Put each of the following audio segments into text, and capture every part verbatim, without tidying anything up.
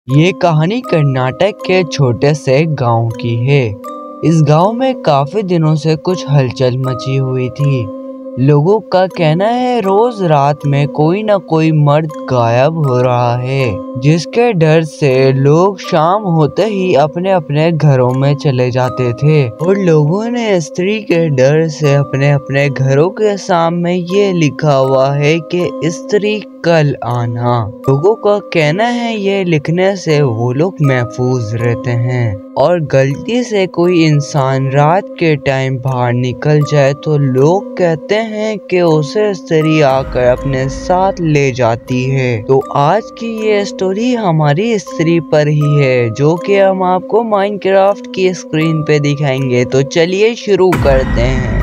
ये कहानी कर्नाटक के छोटे से गांव की है। इस गांव में काफी दिनों से कुछ हलचल मची हुई थी। लोगों का कहना है रोज रात में कोई ना कोई मर्द गायब हो रहा है, जिसके डर से लोग शाम होते ही अपने अपने घरों में चले जाते थे और लोगों ने स्त्री के डर से अपने अपने घरों के सामने ये लिखा हुआ है कि स्त्री कल आना। लोगों का कहना है ये लिखने से वो लोग महफूज रहते हैं और गलती से कोई इंसान रात के टाइम बाहर निकल जाए तो लोग कहते हैं कि उसे स्त्री आकर अपने साथ ले जाती है। तो आज की ये स्टोरी हमारी स्त्री पर ही है, जो कि हम आपको माइनक्राफ्ट की स्क्रीन पे दिखाएंगे। तो चलिए शुरू करते हैं।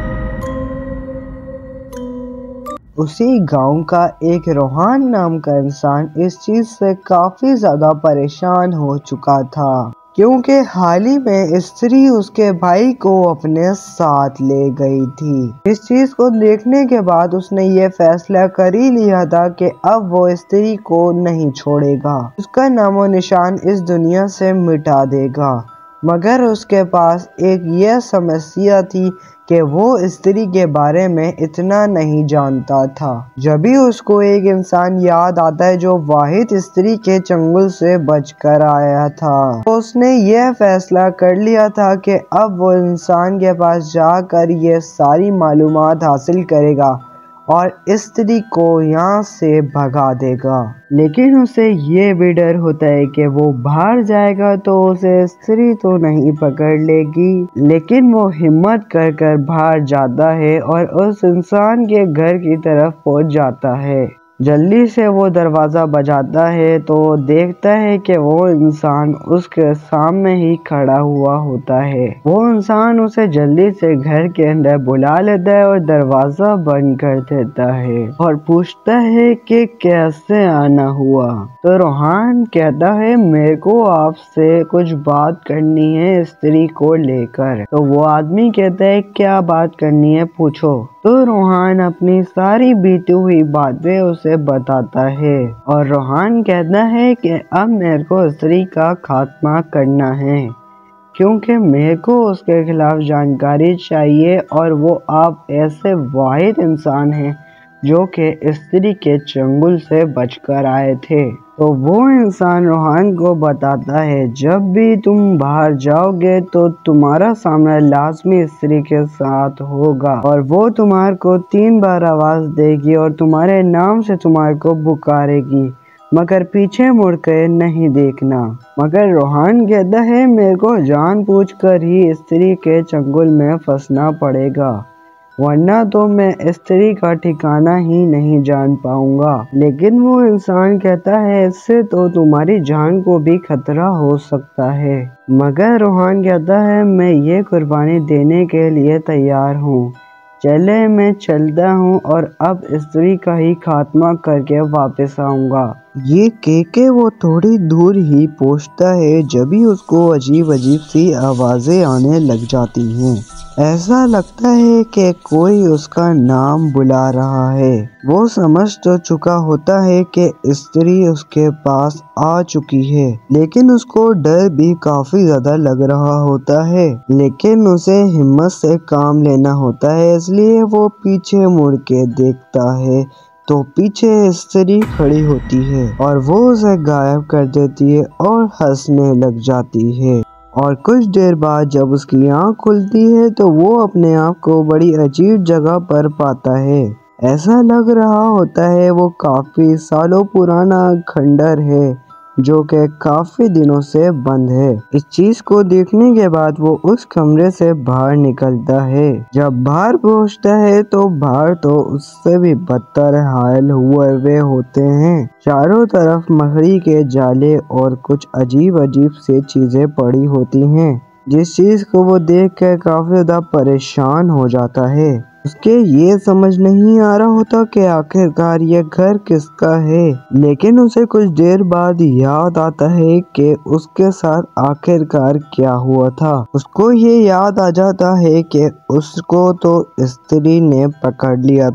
उसी गांव का एक रोहान नाम का इंसान इस चीज से काफी ज्यादा परेशान हो चुका था, क्योंकि हाल ही में स्त्री उसके भाई को अपने साथ ले गई थी। इस चीज को देखने के बाद उसने ये फैसला कर ही लिया था कि अब वो स्त्री को नहीं छोड़ेगा, उसका नामो निशान इस दुनिया से मिटा देगा। मगर उसके पास एक यह समस्या थी कि वो स्त्री के बारे में इतना नहीं जानता था। जब भी उसको एक इंसान याद आता है जो वाहिद स्त्री के चंगुल से बचकर आया था, तो उसने यह फैसला कर लिया था कि अब वो इंसान के पास जाकर ये सारी मालूमात हासिल करेगा और स्त्री को यहाँ से भगा देगा। लेकिन उसे ये भी डर होता है कि वो बाहर जाएगा तो उसे स्त्री तो नहीं पकड़ लेगी। लेकिन वो हिम्मत कर कर बाहर जाता है और उस इंसान के घर की तरफ पहुंच जाता है। जल्दी से वो दरवाज़ा बजाता है तो देखता है कि वो इंसान उसके सामने ही खड़ा हुआ होता है। वो इंसान उसे जल्दी से घर के अंदर बुला लेता है और दरवाज़ा बंद कर देता है और पूछता है कि कैसे आना हुआ। तो रोहान कहता है मेरे को आपसे कुछ बात करनी है स्त्री को लेकर। तो वो आदमी कहता है क्या बात करनी है, पूछो। तो रोहान अपनी सारी बीती हुई बातें उसे बताता है और रोहान कहता है कि अब मेरे को स्त्री का खात्मा करना है, क्योंकि मेरे को उसके खिलाफ जानकारी चाहिए और वो आप ऐसे वाहिद इंसान हैं जो कि स्त्री के चंगुल से बचकर आए थे। तो वो इंसान रोहान को बताता है जब भी तुम बाहर जाओगे तो तुम्हारा सामना लाजमी स्त्री के साथ होगा और वो तुम्हारे को तीन बार आवाज देगी और तुम्हारे नाम से तुम्हारे को पुकारेगी, मगर पीछे मुड़ कर नहीं देखना। मगर रोहान कहता है मेरे को जानबूझकर ही स्त्री के चंगुल में फंसना पड़ेगा, वरना तो मैं स्त्री का ठिकाना ही नहीं जान पाऊंगा। लेकिन वो इंसान कहता है इससे तो तुम्हारी जान को भी खतरा हो सकता है। मगर रोहान कहता है मैं ये कुर्बानी देने के लिए तैयार हूँ, चले मैं चलता हूँ और अब स्त्री का ही खात्मा करके वापस आऊँगा। ये कह के वो थोड़ी दूर ही पहुँचता है जब भी उसको अजीब अजीब सी आवाज़ें आने लग जाती हैं। ऐसा लगता है कि कोई उसका नाम बुला रहा है। वो समझ तो चुका होता है कि स्त्री उसके पास आ चुकी है, लेकिन उसको डर भी काफी ज्यादा लग रहा होता है। लेकिन उसे हिम्मत से काम लेना होता है, इसलिए वो पीछे मुड़ के देखता है तो पीछे स्त्री खड़ी होती है और वो उसे गायब कर देती है और हंसने लग जाती है। और कुछ देर बाद जब उसकी आँख खुलती है तो वो अपने आप को बड़ी अजीब जगह पर पाता है। ऐसा लग रहा होता है वो काफी सालों पुराना खंडर है जो कि काफी दिनों से बंद है। इस चीज को देखने के बाद वो उस कमरे से बाहर निकलता है। जब बाहर पहुंचता है तो बाहर तो उससे भी बदतर हाल हुए हुए होते हैं। चारों तरफ मकड़ी के जाले और कुछ अजीब अजीब से चीजें पड़ी होती हैं, जिस चीज को वो देख कर काफी ज्यादा परेशान हो जाता है। उसके ये समझ नहीं आ रहा होता कि आखिरकार ये घर किसका है। लेकिन उसे कुछ देर बाद याद आता है कि उसके साथ आखिरकार क्या हुआ था। उसको ये याद आ जाता है कि उसको तो स्त्री ने पकड़ लिया था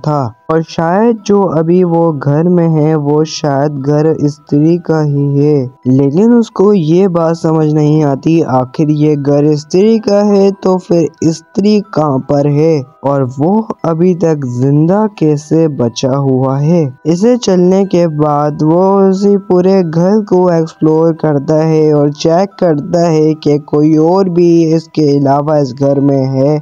और शायद जो अभी वो घर में है वो शायद घर स्त्री का ही है, लेकिन उसको ये बात समझ नहीं आती आखिर ये घर स्त्री का है तो फिर स्त्री कहाँ पर है और वो अभी तक जिंदा कैसे बचा हुआ है। इसे चलने के बाद वो उसी पूरे घर को एक्सप्लोर करता है और चेक करता है कि कोई और भी इसके अलावा इस घर में है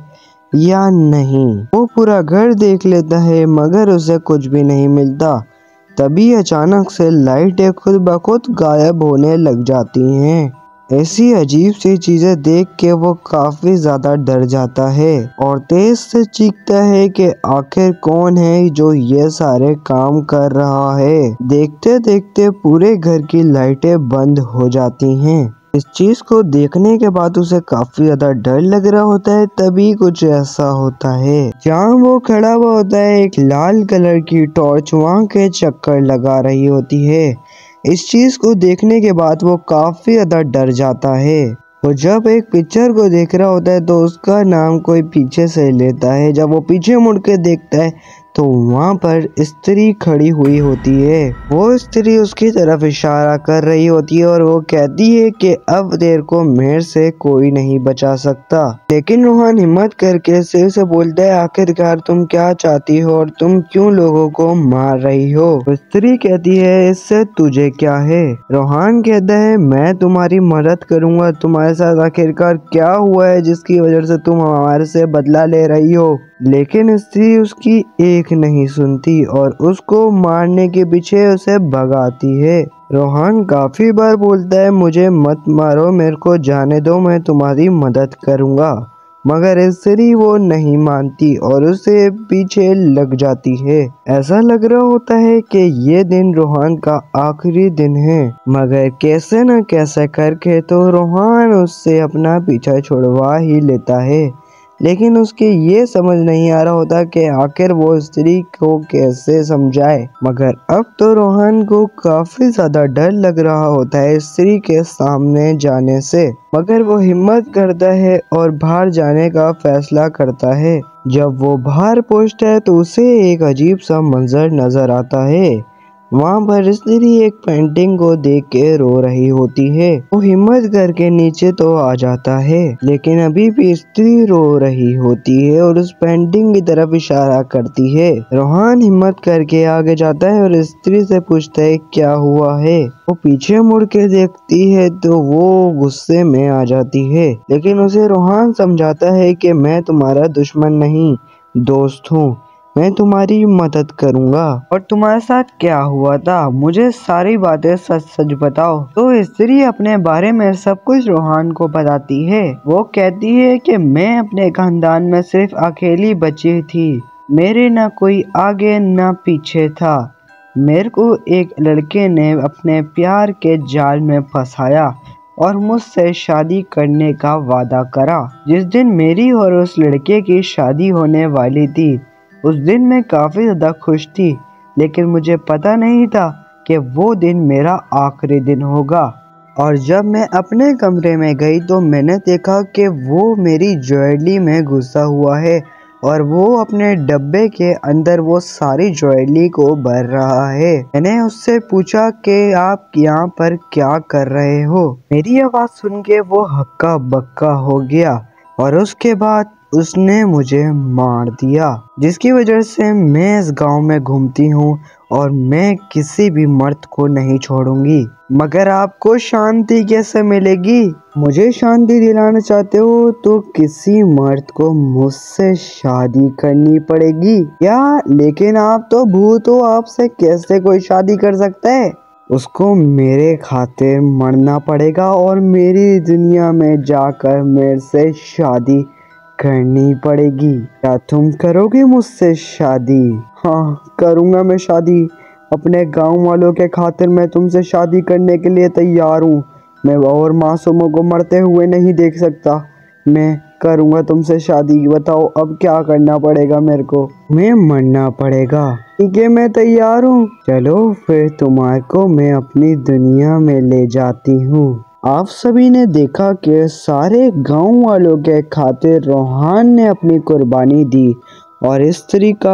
या नहीं। वो पूरा घर देख लेता है मगर उसे कुछ भी नहीं मिलता। तभी अचानक से लाइटें खुद ब खुद गायब होने लग जाती हैं। ऐसी अजीब सी चीजें देख के वो काफी ज्यादा डर जाता है और तेज से चीखता है कि आखिर कौन है जो ये सारे काम कर रहा है। देखते देखते पूरे घर की लाइटें बंद हो जाती हैं। इस चीज को देखने के बाद उसे काफी ज्यादा डर लग रहा होता है। तभी कुछ ऐसा होता है, जहाँ वो खड़ा हुआ होता है एक लाल कलर की टॉर्च वहाँ के चक्कर लगा रही होती है। इस चीज को देखने के बाद वो काफी ज्यादा डर जाता है। वो जब एक पिक्चर को देख रहा होता है तो उसका नाम कोई पीछे से लेता है। जब वो पीछे मुड़ के देखता है तो वहाँ पर स्त्री खड़ी हुई होती है। वो स्त्री उसकी तरफ इशारा कर रही होती है और वो कहती है कि अब तेरे को मेरे से कोई नहीं बचा सकता। लेकिन रोहन हिम्मत करके सिर से बोलता है आखिरकार तुम क्या चाहती हो और तुम क्यों लोगों को मार रही हो। स्त्री कहती है इससे तुझे क्या है। रोहन कहता है मैं तुम्हारी मदद करूंगा। तुम्हारे साथ आखिरकार क्या हुआ है जिसकी वजह से तुम हमारे से बदला ले रही हो। लेकिन स्त्री उसकी एक नहीं सुनती और उसको मारने के पीछे उसे भगाती है। रोहन काफी बार बोलता है मुझे मत मारो, मेरे को जाने दो, मैं तुम्हारी मदद करूंगा, मगर स्त्री वो नहीं मानती और उसे पीछे लग जाती है। ऐसा लग रहा होता है कि ये दिन रोहन का आखिरी दिन है, मगर कैसे न कैसे करके तो रोहन उससे अपना पीछा छुड़वा ही लेता है। लेकिन उसके ये समझ नहीं आ रहा होता कि आखिर वो स्त्री को कैसे समझाए। मगर अब तो रोहन को काफी ज्यादा डर लग रहा होता है स्त्री के सामने जाने से, मगर वो हिम्मत करता है और बाहर जाने का फैसला करता है। जब वो बाहर पहुंचता है तो उसे एक अजीब सा मंजर नजर आता है। वहाँ पर स्त्री एक पेंटिंग को देख के रो रही होती है। वो हिम्मत करके नीचे तो आ जाता है, लेकिन अभी भी स्त्री रो रही होती है और उस पेंटिंग की तरफ इशारा करती है। रोहन हिम्मत करके आगे जाता है और स्त्री से पूछता है क्या हुआ है। वो पीछे मुड़ के देखती है तो वो गुस्से में आ जाती है, लेकिन उसे रोहन समझाता है कि मैं तुम्हारा दुश्मन नहीं, दोस्त हूँ, मैं तुम्हारी मदद करूंगा। और तुम्हारे साथ क्या हुआ था, मुझे सारी बातें सच सच बताओ। तो स्त्री अपने बारे में सब कुछ रोहन को बताती है। वो कहती है कि मैं अपने खानदान में सिर्फ अकेली बची थी, मेरे ना कोई आगे ना पीछे था। मेरे को एक लड़के ने अपने प्यार के जाल में फंसाया और मुझसे शादी करने का वादा करा। जिस दिन मेरी और उस लड़के की शादी होने वाली थी उस दिन मैं काफ़ी ज़्यादा खुश थी, लेकिन मुझे पता नहीं था कि वो दिन मेरा आखिरी दिन होगा। और जब मैं अपने कमरे में गई तो मैंने देखा कि वो मेरी ज्वेलरी में घुसा हुआ है और वो अपने डब्बे के अंदर वो सारी ज्वेलरी को भर रहा है। मैंने उससे पूछा कि आप यहाँ पर क्या कर रहे हो। मेरी आवाज़ सुन के वो हक्का बक्का हो गया और उसके बाद उसने मुझे मार दिया, जिसकी वजह से मैं इस गांव में घूमती हूँ और मैं किसी भी मर्द को नहीं छोड़ूंगी। मगर आपको शांति कैसे मिलेगी? मुझे शांति दिलाना चाहते हो तो किसी मर्द को मुझसे शादी करनी पड़ेगी या? लेकिन आप तो भूत हो, आपसे कैसे कोई शादी कर सकता है? उसको मेरे खातिर मरना पड़ेगा और मेरी दुनिया में जाकर मेरे से शादी करनी पड़ेगी। क्या तुम करोगे मुझसे शादी? हाँ करूँगा मैं शादी, अपने गांव वालों के खातिर मैं तुमसे शादी करने के लिए तैयार हूँ। मैं और मासूमों को मरते हुए नहीं देख सकता। मैं करूँगा तुमसे शादी, बताओ अब क्या करना पड़ेगा मेरे को? मैं मरना पड़ेगा, ठीक है मैं तैयार हूँ। चलो फिर तुम्हारे को मैं अपनी दुनिया में ले जाती हूँ। आप सभी ने देखा कि सारे गांव वालों के खातिर रोहन ने अपनी कुर्बानी दी और स्त्री का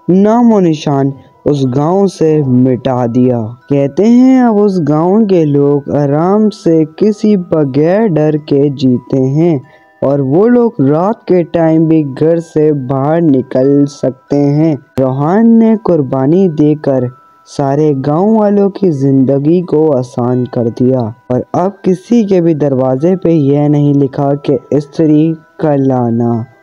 नामो निशान उस गांव से मिटा दिया। कहते हैं अब उस गांव के लोग आराम से किसी बगैर डर के जीते हैं और वो लोग रात के टाइम भी घर से बाहर निकल सकते हैं। रोहान ने कुर्बानी देकर सारे गांव वालों की जिंदगी को आसान कर दिया और अब किसी के भी दरवाजे पे यह नहीं लिखा कि स्त्री का लाना।